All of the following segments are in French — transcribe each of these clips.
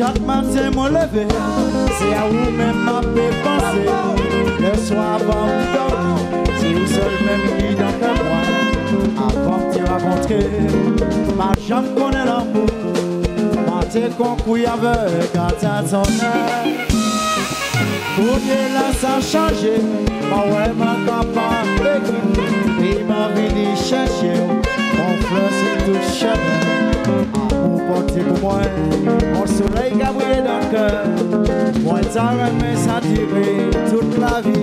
Chaque matin, mon lever, c'est à vous même ma penser. Le soir avant de dormir, c'est vous seul même qui dans le moi. Avant de te rencontrer, ma jambe connaît l'amour. Ma tête concouille avec un tâtonneur. Pour Dieu là, ça a changé. Ma ouais, ma campagne, et ma vie d'y chercher. Mon fleur, c'est tout chaleur. Amour porté pour moi, mon soleil qui a brillé dans le cœur. Moi, t'as aimé s'attirer toute la vie.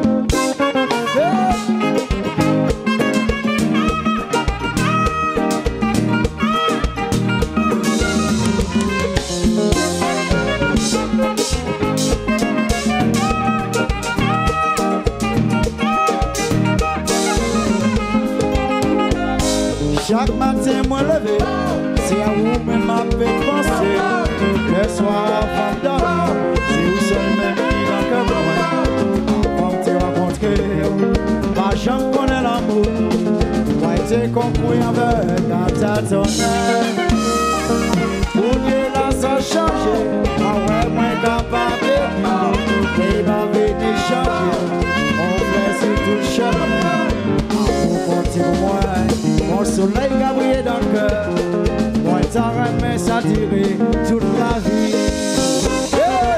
Chaque matin, moi levé, c'est à vous même ma penser. Le soir avant de dormir, c'est vous seul même qui dans le cœur. Avant de te rencontrer, ma jambe connaît l'amour. Moi, t'es compris avec un tâtonneur. Pour Dieu là, ça a changé. Ah ouais, moi, capable de et ma vie d'y changer. On fait sur tout le chemin. Amour porté pour moi. Mon soleil qui a brillé dans le cœur. Moi, t'as aimé s'attirer toute la vie. Yeah.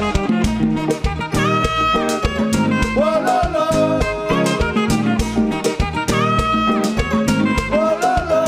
Oh là là. Oh là là.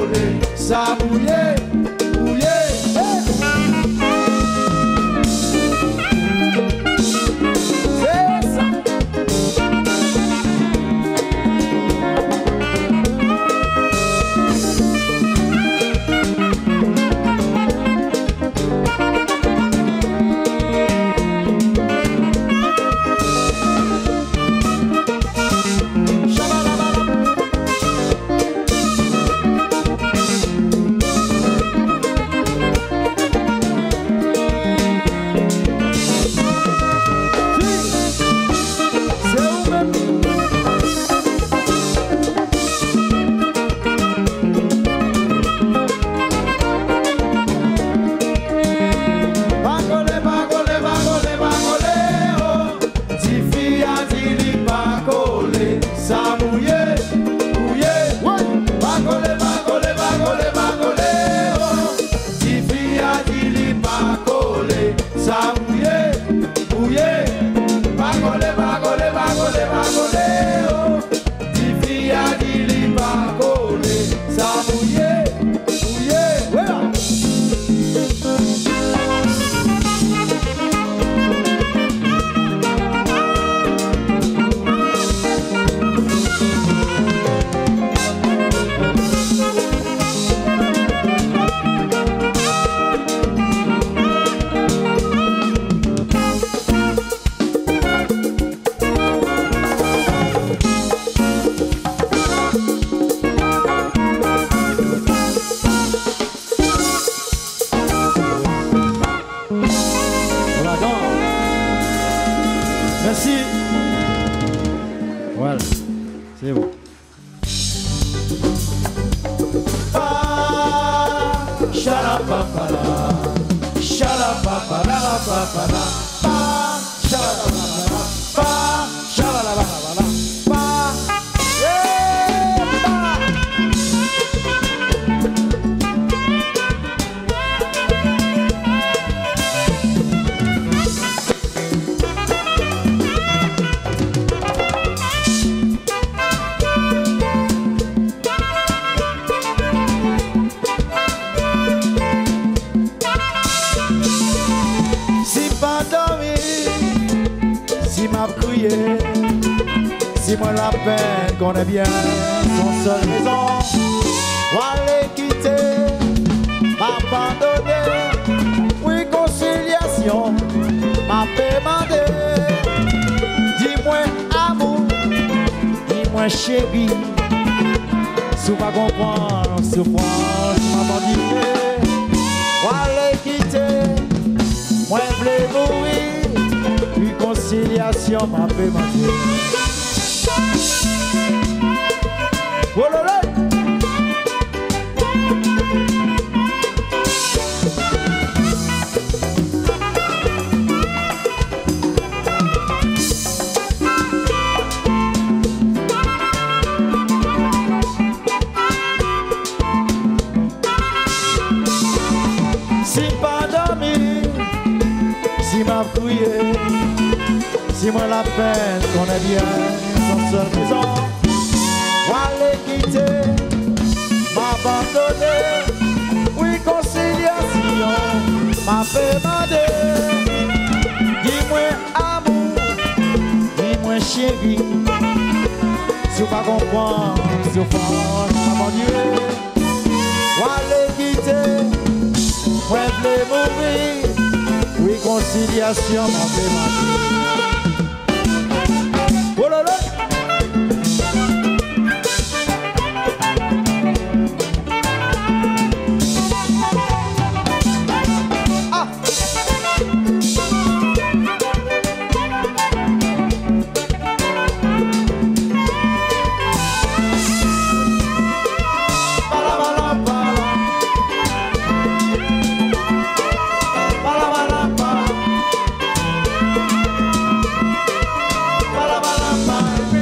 Ça mouillé, mouillé. shalapapala, shalapapala, papala, pa, shalapapala, pa, shalapapala, pa, yeah, pa. Si moi la peine connaît bien son seule raison, moi les quitter, m'abandonner, oui conciliation, m'a demandé, dis-moi amour, dis-moi chérie, si vous pas comprendre, souffrance, m'abandonner, moi les quitter, moi voulais mourir. Conciliation m'a fait mentir. Oh là là. Si pas dormi, si m'a fouillé, si moi la peine connaît bien son seule maison, moi les quitter, m'abandonner, oui conciliation, m'a fait demander, dis-moi amour, dis-moi chérie, si vous pas comprendre, souffrance, m'abandonner, moi les quitter, moi voulais mourir, oui conciliation, m'a fait demander. Oh là là. Ah. Bala bala bala.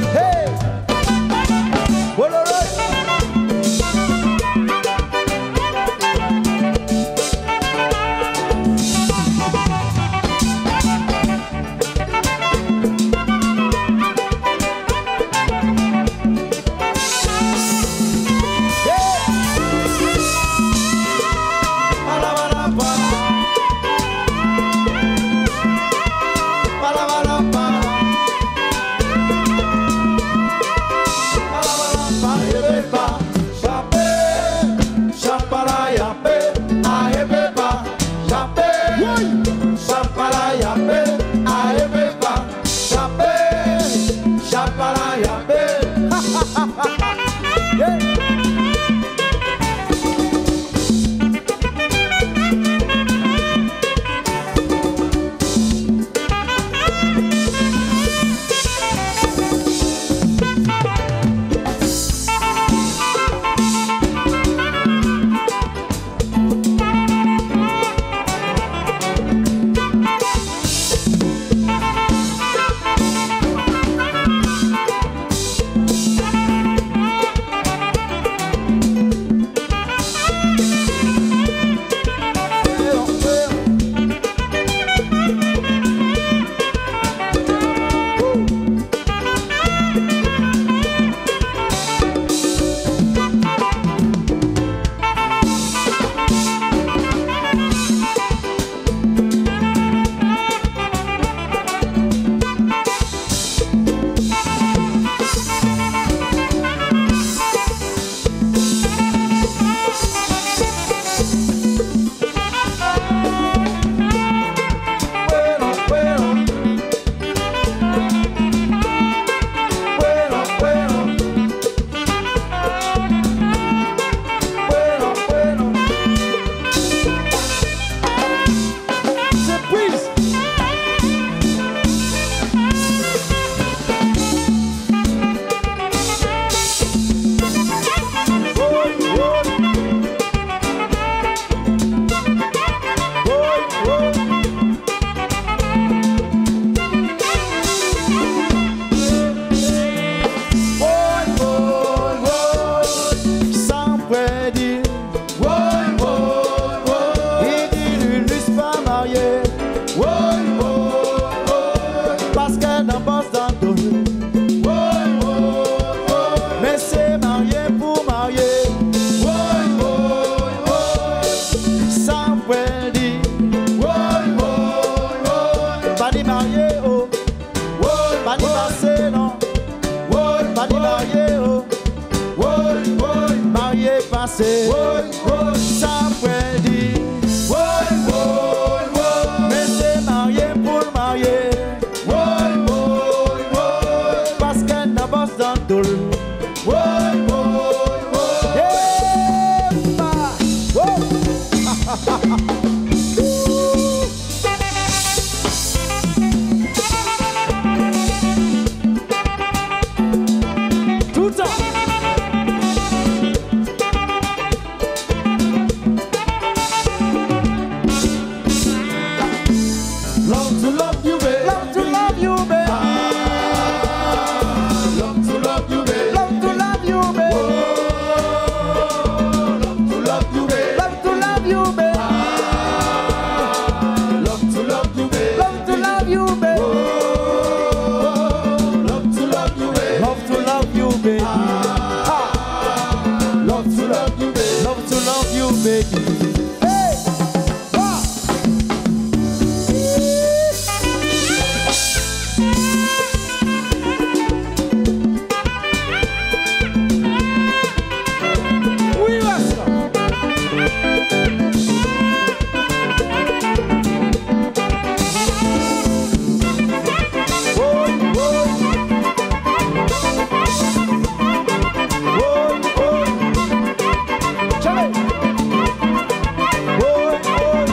Tout le temps. Love to love you, baby. Love to love you, baby. Love to love you, baby. Love to love you, baby. Love to love you, baby. Love to love you, baby. Love to love you, baby. Love to love you, baby. Love to love you, baby. Love to love you, baby. Love to love you, baby. Love to love you, baby. Hey! Ah! Oui, Wassa. Oh, oh. Oh, oh. Jamais. Oh, oh.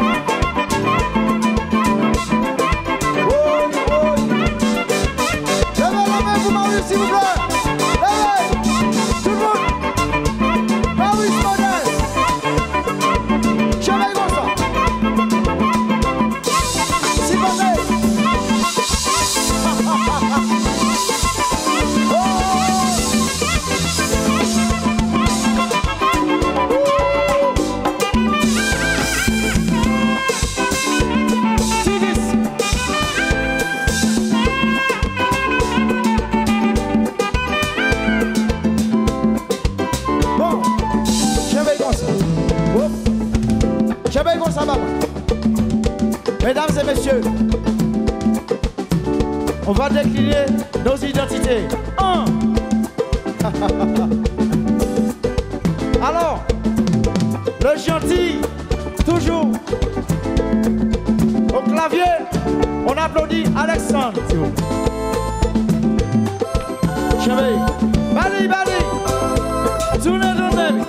Oh, oh. Levez la main pour Maurice, s'il vous plaît. Levez. Tout le monde. Maurice Modeste. Jamais comme ça. S'il vous plaît. Bon, je vais comme ça. Je vais comme ça, maman. Mesdames et messieurs, on va décliner nos identités. Un. Alors, le gentil, toujours. Au clavier, on applaudit Alexandre. Chérie, Bali, Bali, tournez, tournez.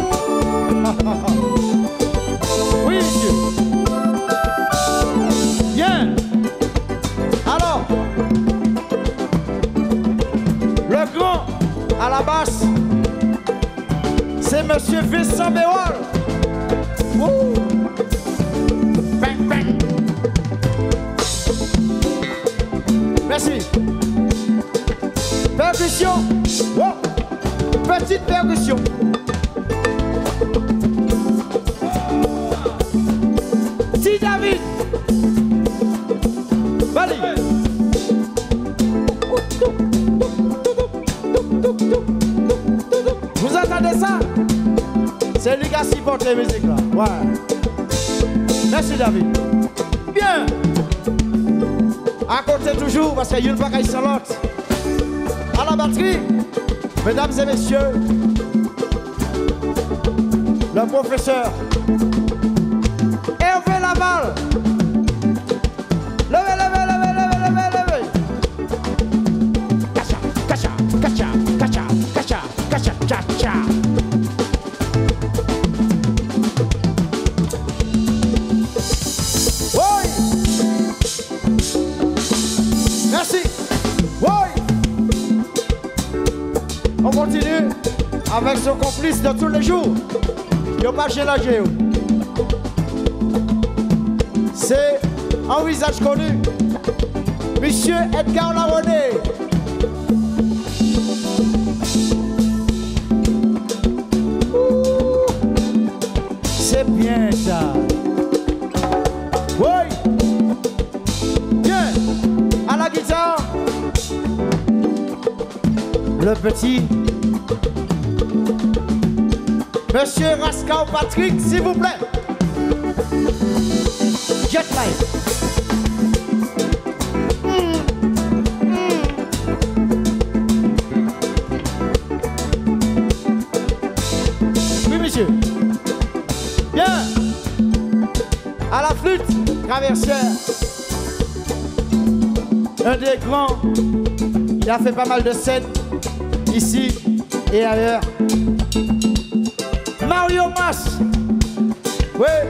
Oui, monsieur. Bien. Alors, le grand à la basse, c'est monsieur Vincent Béwal. Ouh. Bang, bang. Merci. Percussion. Oh. Petite percussion. Petit David. Bali. Vous entendez ça? C'est lui qui a supporté la musique là. Ouais. Merci David. Bien. À côté toujours, parce qu'il y a une bagaille sans l'autre. À la batterie, mesdames et messieurs, le professeur Hervé Laval. Levez, levez, levez, levez, levez, levez. Kacha, kacha, kacha, kacha, kacha, kacha, kacha. Oui. Merci. Oui. On continue avec son complice de tous les jours. Il n'y a pas gélagé. C'est un visage connu. Monsieur Edgar Laroné. C'est bien ça. Oui. Bien. À la guitare. Le petit Monsieur Rascal Patrick, s'il vous plaît. Jetline. Oui, monsieur. Bien. À la flûte, traversière. Un des grands. Il a fait pas mal de scènes ici et ailleurs. Mario Mas. Ouais.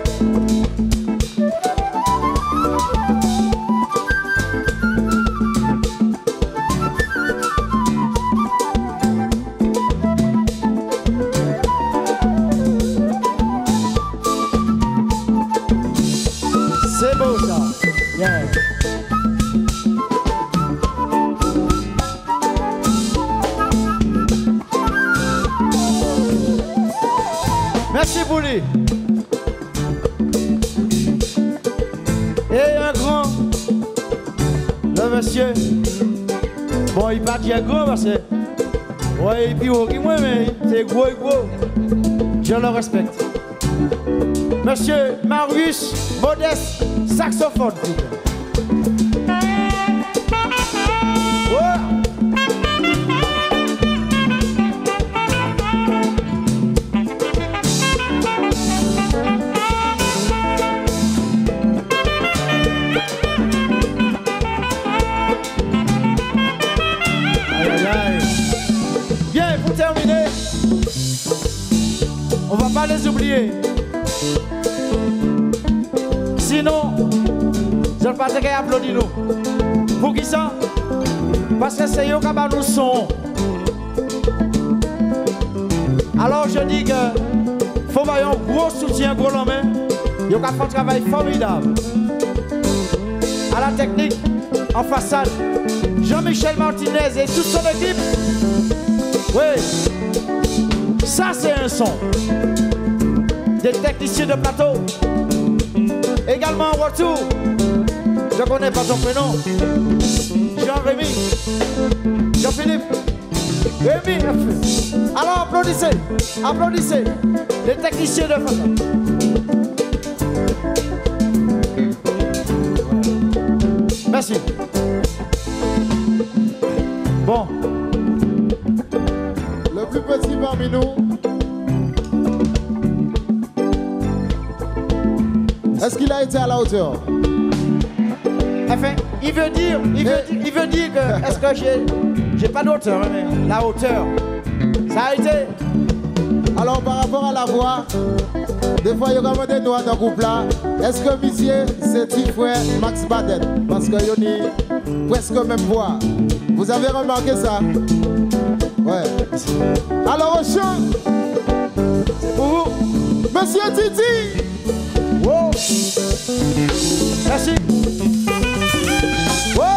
C'est beau ça. Yeah. Merci pour lui. Et un grand, le monsieur, bon il pas dire grand parce que, ouais il est plus moi mais c'est gros et gros. Je le respecte. Monsieur Marius Modeste, saxophone. Ouais. Bien, pour terminer, on va pas les oublier. Sinon, je ne vais pas te applaudir nous. Pour qui ça? Parce que c'est eux qui nous son. Alors je dis que faut avoir un gros soutien, gros main. Ils ont fait un travail formidable. À la technique, en façade, Jean-Michel Martinez et toute son équipe. Oui, ça c'est un son. Des techniciens de plateau. Également en retour, je ne connais pas son prénom. Jean-Rémy, Jean-Philippe, Rémi. Alors applaudissez, applaudissez les techniciens de façade. Merci. Bon. Le plus petit parmi nous. Est-ce qu'il a été à la hauteur? Enfin, il veut dire que est-ce que j'ai pas d'hauteur, mais la hauteur, ça a été. Alors par rapport à la voix, des fois il y a comme des noirs dans le couple là. Est-ce que monsieur c'est petit frère Max Baden? Parce que il y a presque même voix. Vous avez remarqué ça? Ouais. Alors au chant, C'est pour vous. Monsieur Titi. Wow. Merci. Oui.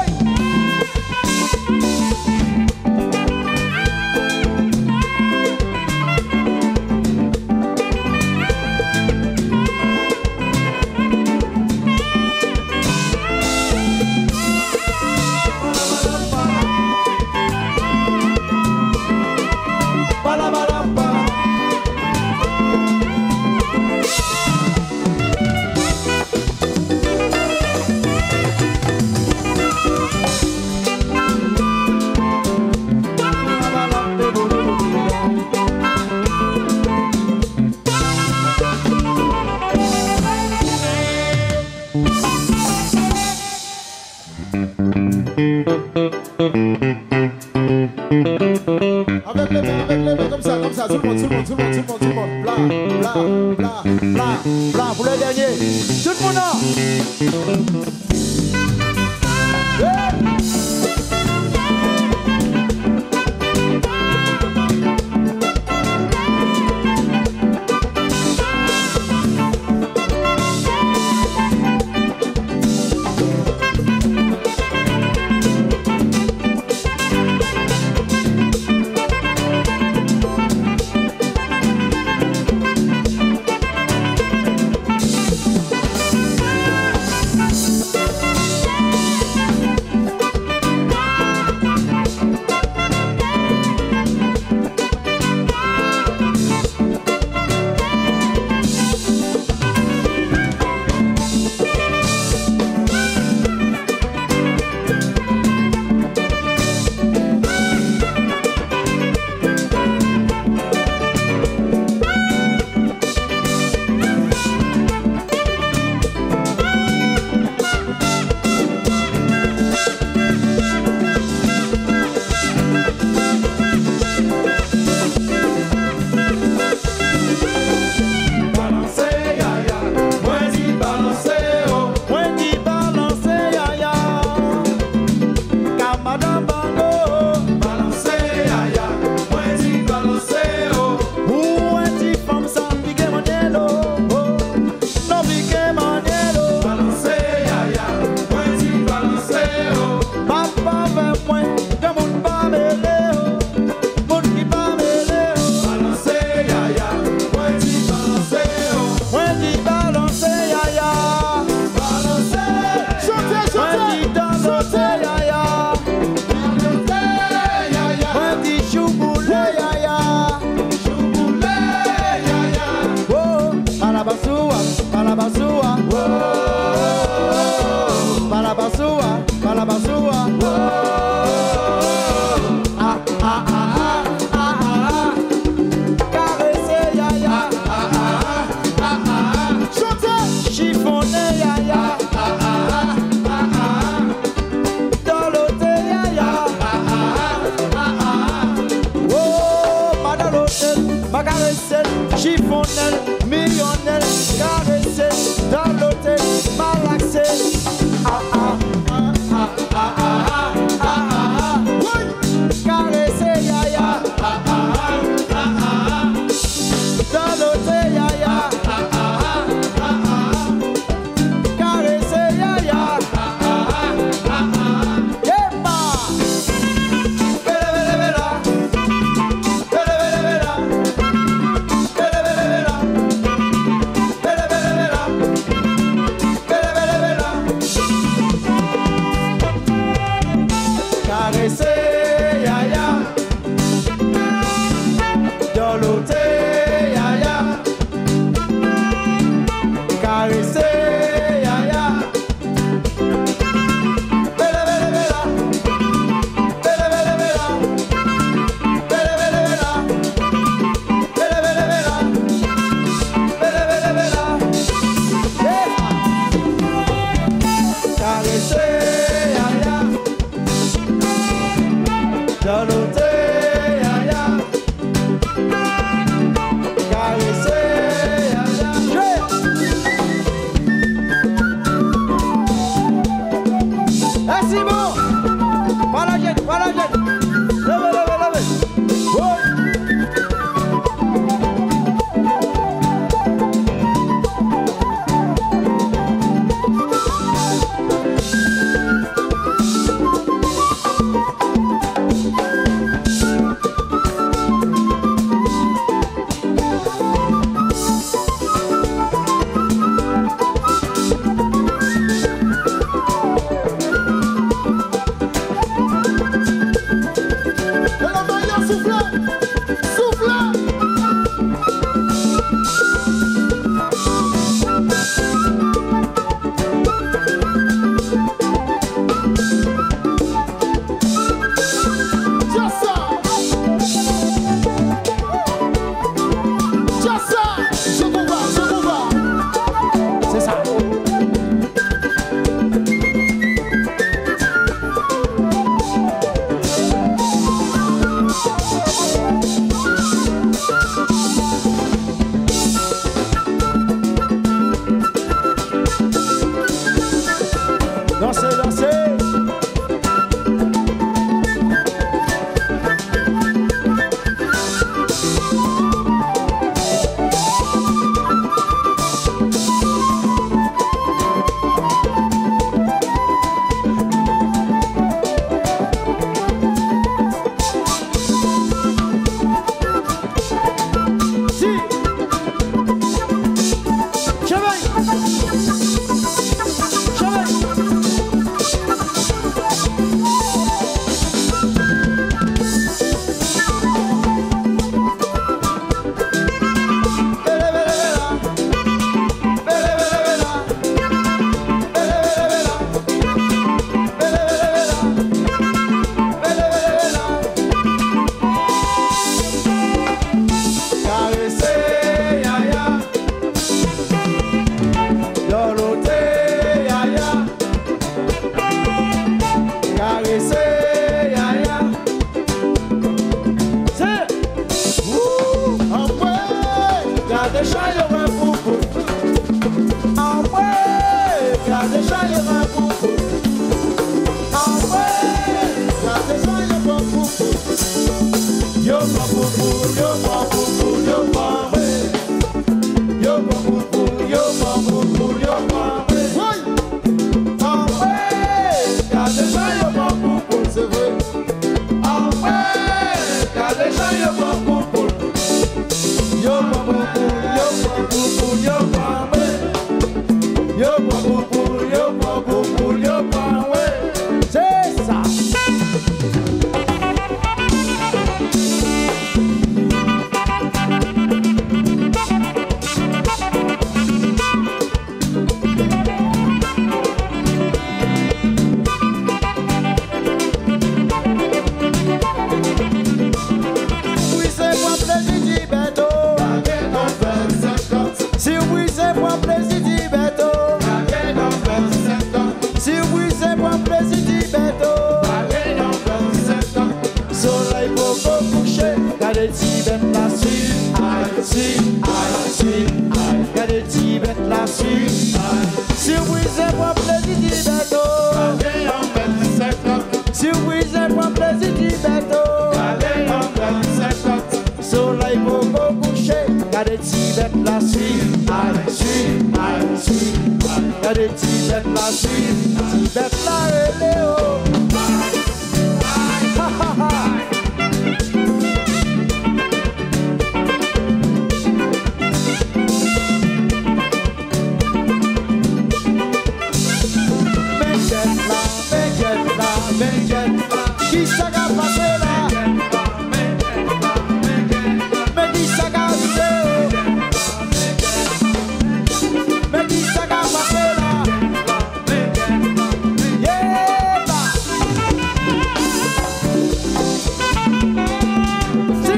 Avec les mains comme ça, tout le monde, bla, bla, bla, bla, Blanc pour le dernier. Tout le monde là. Balabasua, Balabasua, Balabasua, ah ah ah ah ah ah, caresser yaya, ah ah ah ah ah, chanter, chiffonner yaya, ah ah ah ah ah, dorloter yaya, ah ah ah ah, oh, pas dans l'hôtel, pas caresser, chiffonner, millionnaire, caresser, dans l'hôtel, malaxer, ah ah ah ah ah ah ah ah ah, oui, caresser yaya, ah ah ah ah ah, dans l'hôtel yaya, ah ah ah ah ah, caresser yaya, ah ah ah ah ah, yéba, bela bela bela, bela bela bela, bela bela bela, bela bela bela, caresser yaya, doloter yaya, caresser yaya, bela bela bela, bela bela bela, bela bela bela, bela bela bela, bela bela bela, yeah. Caresser yaya, doloter yaya, caresser yaya, yeah. Eh Simon, pas la gêne, pas la gêne, levez, levez, levez, oui. Et la manière souffle, souffle. Jassa, Jassa, je vous vois, C'est ça. Dansez, dansez. Si. Chemin. Chemin. Bela bela bela, bela bela bela, bela bela bela, bela bela bela, bela bela bela, caresser yaya, doloter yaya, caresser yaya, c'est en vrai. garde chaille un poucou, en vrai, garde chaille un poucou, en vrai, garde chaille un poucou, yo pas poucou, yo pas poucou, yo pas vrai, yo pas poucou, yo pas poucou, yo pas vrai, Oui, en vrai, garde chaille un poucou, c'est vrai. en vrai, garde chaille un poucou, yo pas poucou, yo pas poucou, yo pas vrai. Yo pas beaucoup, yo pas beaucoup, yo pas ouais. C'est ça. Regardez Tibet la suite. Si vous êtes pour plaisir Tibet, si vous êtes pour plaisir Tibet, soleil pour coucher. Regardez Tibet la suite. Regardez Tibet la suite. Tibet la relève. Qui ça va passer là? Mais qui ça va passer? Mais qui ça va passer là? Yeah! Si!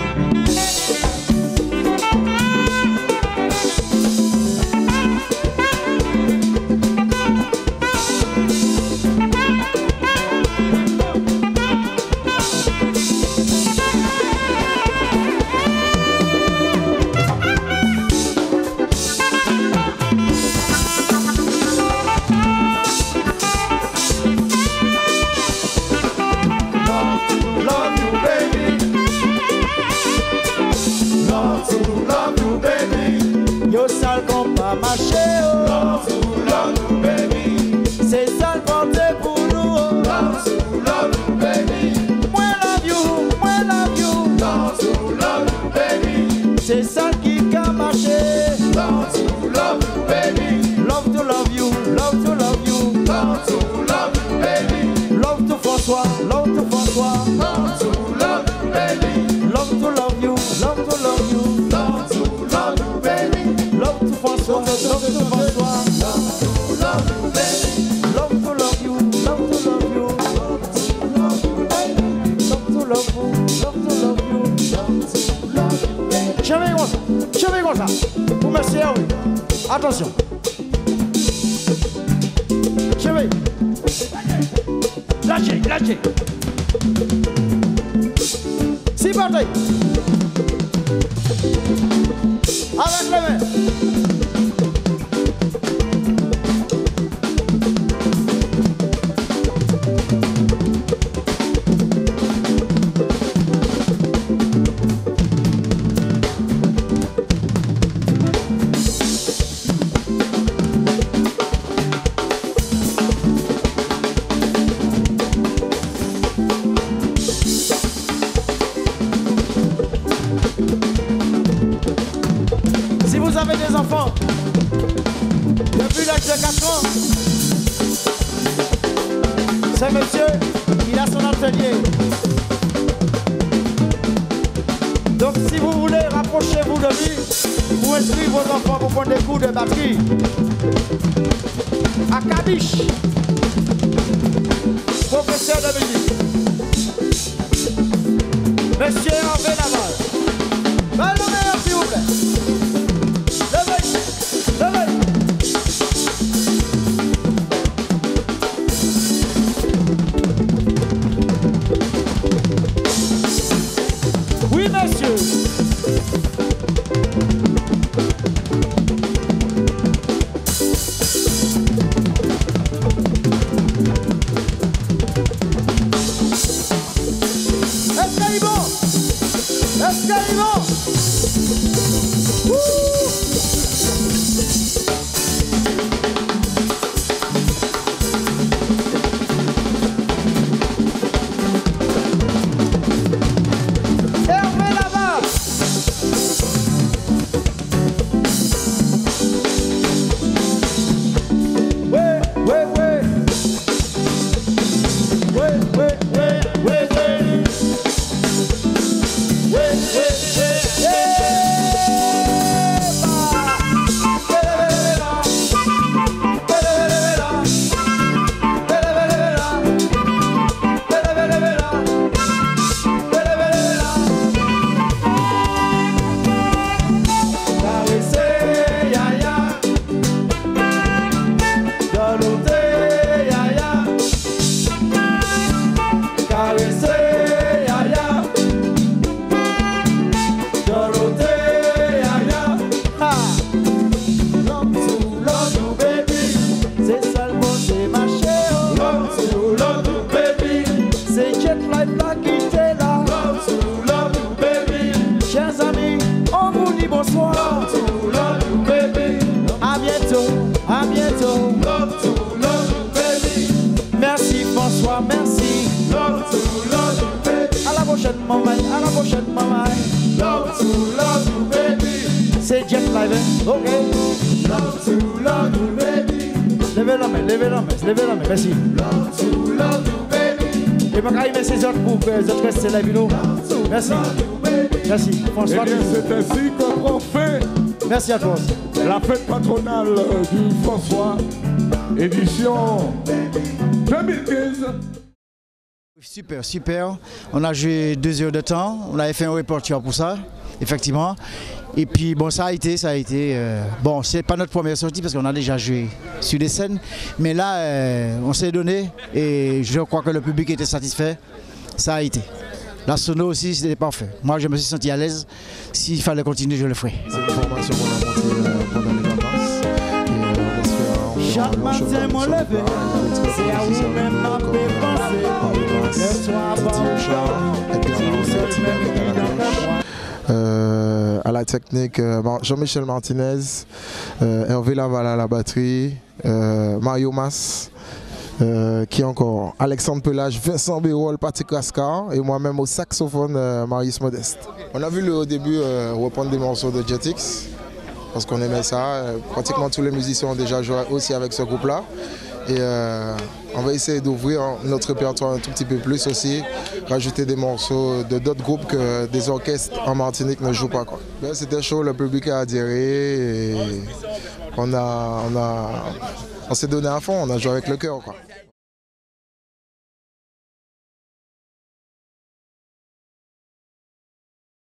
Yo sale qu'on pas marcher, oh. C'est sale porté pour nous, oh. Moi love you, c'est ça qui a marché. Love to love you, love to love you. Love to François, love to François. Love to love you, love to love you. Love to François, love to François. Love to love you, love to love you. Love to love you, love to love you. Je vais comme ça. Pour merci, oui. Attention. Je vais. Lâchez. C'est parti. Avec les mains. Si vous avez des enfants depuis l'âge de 4 ans, ce monsieur, il a son atelier. Donc si vous voulez, rapprochez-vous de lui pour inscrire vos enfants pour prendre des cours de batterie. À Kabiche, professeur de musique. Monsieur Hervé Laval. Levez, s'il vous plaît. Levez. Oui, monsieur. À bientôt. Love to baby. Merci François, merci. Love to baby. À la prochaine maman, à la prochaine maman. Love to baby. C'est Jet Live, hein? Ok. Love to baby. Levez la main, levez la main, levez la main, merci. Love to baby. Et ma carrière, ces autres pour que les autres restent là, nous. Merci. Merci. François. Eh bien, c'est ainsi que prend fin Merci à toi. la fête patronale du François, édition 2015. Super, super. On a joué 2 heures de temps. On avait fait un reportage pour ça, effectivement. Et puis, bon, ça a été. Bon, c'est pas notre première sortie parce qu'on a déjà joué sur des scènes. Mais là, on s'est donné et je crois que le public était satisfait. Ça a été. La sono aussi, c'était parfait. Moi, je me suis senti à l'aise. S'il fallait continuer, je le ferais. C'est une formation qu'on a montée pendant les vacances. Et on espère Chaque matin, mon lever, c'est à vous-même ma pensée. Le soir, à la technique, Jean-Michel Martinez, Hervé Laval à la batterie, Mario Mas, qui encore Alexandre Pelage, Vincent Bérol, Patrick Rascar et moi-même au saxophone, Marius Modeste. On a vu au début reprendre des morceaux de Jetix parce qu'on aimait ça. Pratiquement tous les musiciens ont déjà joué aussi avec ce groupe-là. Et on va essayer d'ouvrir notre répertoire un tout petit peu plus aussi, rajouter des morceaux de d'autres groupes que des orchestres en Martinique ne jouent pas. C'était chaud, le public a adhéré et on s'est donné à fond, on a joué avec le cœur.